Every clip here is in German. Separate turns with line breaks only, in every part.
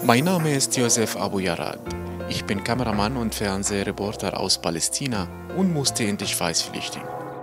Mein Name ist Josef Abu Yarad. Ich bin Kameramann und Fernsehreporter aus Palästina und musste in die Schweiz flüchten.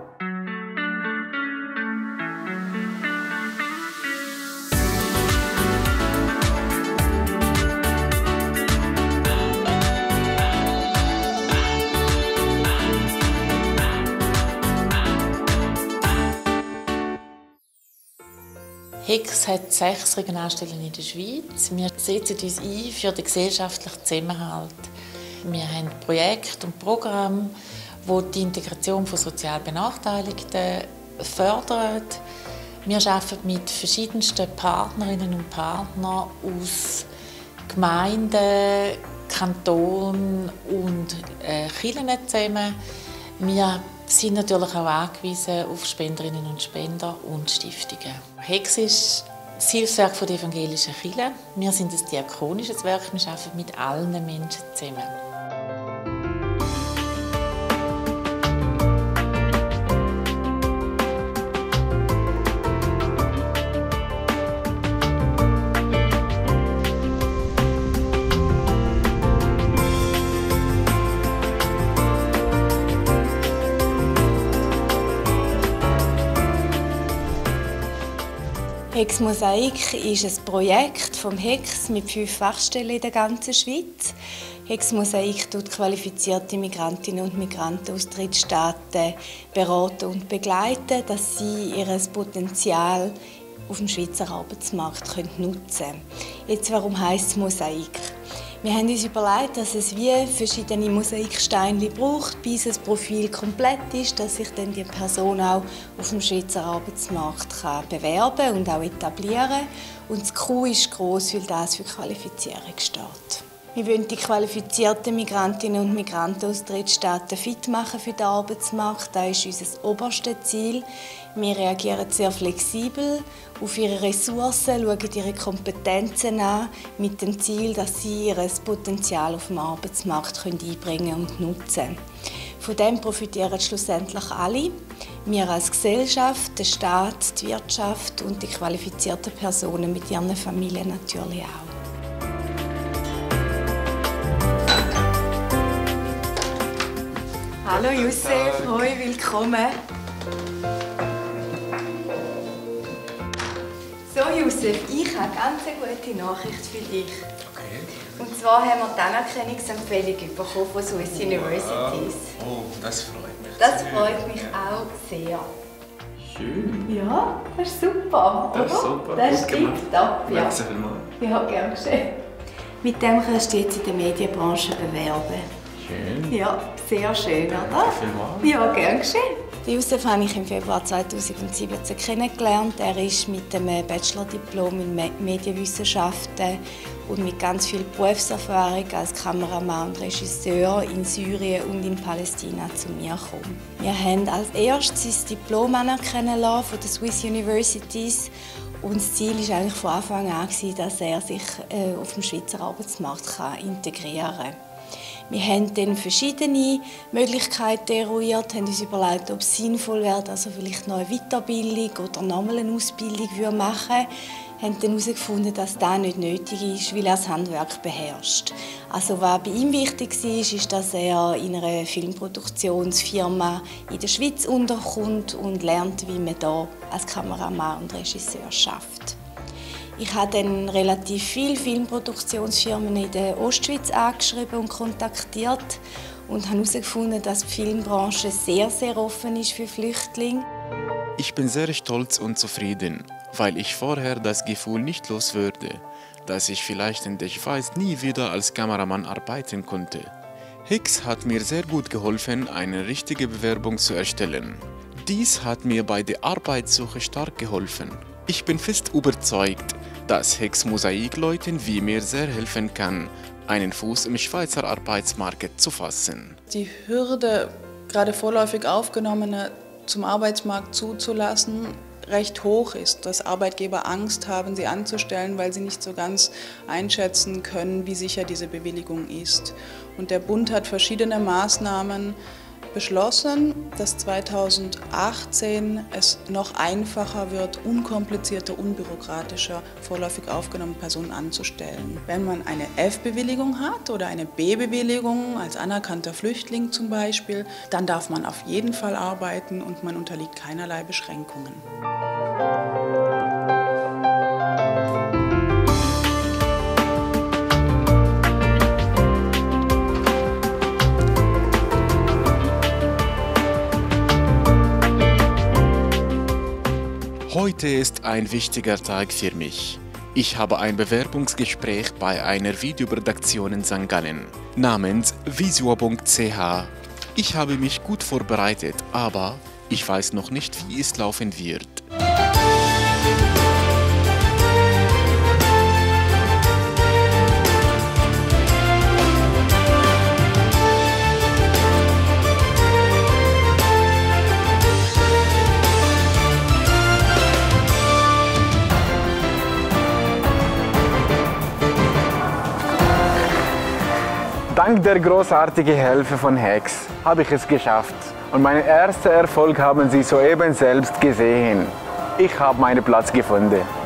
HEKS hat 6 Regionalstellen in der Schweiz. Wir setzen uns ein für den gesellschaftlichen Zusammenhalt. Wir haben Projekte und Programme, die die Integration von sozial Benachteiligten fördern. Wir arbeiten mit verschiedensten Partnerinnen und Partnern aus Gemeinden, Kantonen und Kirchen zusammen. Wir sind natürlich auch angewiesen auf Spenderinnen und Spender und Stiftungen. HEKS ist das Hilfswerk der evangelischen Kirche. Wir sind ein diakonisches Werk, wir arbeiten mit allen Menschen zusammen.
HEKS Mosaik ist ein Projekt vom HEKS mit 5 Fachstellen in der ganzen Schweiz. HEKS Mosaik tut qualifizierte Migrantinnen und Migranten aus Drittstaaten beraten und begleiten, dass sie ihr Potenzial auf dem Schweizer Arbeitsmarkt nutzen können. Jetzt, warum heisst es Mosaik? Wir haben uns überlegt, dass es wie verschiedene Mosaiksteine braucht, bis das Profil komplett ist, dass sich dann die Person auch auf dem Schweizer Arbeitsmarkt bewerben und auch etablieren kann. Und das Q ist gross, weil das für Qualifizierung steht. Wir wollen die qualifizierten Migrantinnen und Migranten aus Drittstaaten fit machen für den Arbeitsmarkt. Das ist unser oberstes Ziel. Wir reagieren sehr flexibel auf ihre Ressourcen, schauen ihre Kompetenzen an, mit dem Ziel, dass sie ihr Potenzial auf dem Arbeitsmarkt einbringen und nutzen können. Von dem profitieren schlussendlich alle. Wir als Gesellschaft, der Staat, die Wirtschaft und die qualifizierten Personen mit ihren Familien natürlich auch. Hallo Josef, hoi, willkommen. So Josef, ich habe ganz eine gute Nachricht für dich.
Okay.
Und zwar haben wir die Anerkennungsempfehlung bekommen von Swiss Universities.
Oh, das freut mich.
Das freut mich auch sehr.
Schön.
Ja, das ist super, oder?
Das ist super.
Das ist tipptopp, ja.
Merci vielmals.
Ja, gern geschehen. Mit dem kannst du jetzt in der Medienbranche bewerben.
Schön.
Ja, sehr schön, oder?
Danke vielmals.
Ja, gern geschehen. Den Josef habe ich im Februar 2017 kennengelernt. Er ist mit einem Bachelordiplom in Medienwissenschaften und mit ganz viel Berufserfahrung als Kameramann und Regisseur in Syrien und in Palästina zu mir gekommen. Wir haben als erstes sein Diplom anerkennen lassen von den Swiss Universities. Und das Ziel war eigentlich von Anfang an, dass er sich auf dem Schweizer Arbeitsmarkt integrieren kann. Wir haben dann verschiedene Möglichkeiten eruiert, haben uns überlegt, ob es sinnvoll wäre, dass er vielleicht noch eine Weiterbildung oder nochmal eine Ausbildung machen würde. Wir haben dann herausgefunden, dass das nicht nötig ist, weil er das Handwerk beherrscht. Also was bei ihm wichtig war, ist, dass er in einer Filmproduktionsfirma in der Schweiz unterkommt und lernt, wie man hier als Kameramann und Regisseur arbeitet. Ich habe dann relativ viele Filmproduktionsfirmen in der Ostschweiz angeschrieben und kontaktiert und habe herausgefunden, dass die Filmbranche sehr, sehr offen ist für Flüchtlinge.
Ich bin sehr stolz und zufrieden, weil ich vorher das Gefühl nicht los würde, dass ich vielleicht in der Schweiz nie wieder als Kameramann arbeiten konnte. HEKS hat mir sehr gut geholfen, eine richtige Bewerbung zu erstellen. Dies hat mir bei der Arbeitssuche stark geholfen. Ich bin fest überzeugt, dass HEKS Mosaik Leuten wie mir sehr helfen kann, einen Fuß im Schweizer Arbeitsmarkt zu fassen.
Die Hürde, gerade vorläufig Aufgenommene zum Arbeitsmarkt zuzulassen, recht hoch ist, dass Arbeitgeber Angst haben, sie anzustellen, weil sie nicht so ganz einschätzen können, wie sicher diese Bewilligung ist. Und der Bund hat verschiedene Maßnahmen beschlossen, dass 2018 es noch einfacher wird, unkomplizierter, unbürokratischer vorläufig aufgenommene Personen anzustellen. Wenn man eine F-Bewilligung hat oder eine B-Bewilligung als anerkannter Flüchtling zum Beispiel, dann darf man auf jeden Fall arbeiten und man unterliegt keinerlei Beschränkungen.
Heute ist ein wichtiger Tag für mich. Ich habe ein Bewerbungsgespräch bei einer Videoproduktion in St. Gallen namens visua.ch. Ich habe mich gut vorbereitet, aber ich weiß noch nicht, wie es laufen wird.
Dank der großartigen Hilfe von HEX habe ich es geschafft. Und meinen ersten Erfolg haben Sie soeben selbst gesehen. Ich habe meinen Platz gefunden.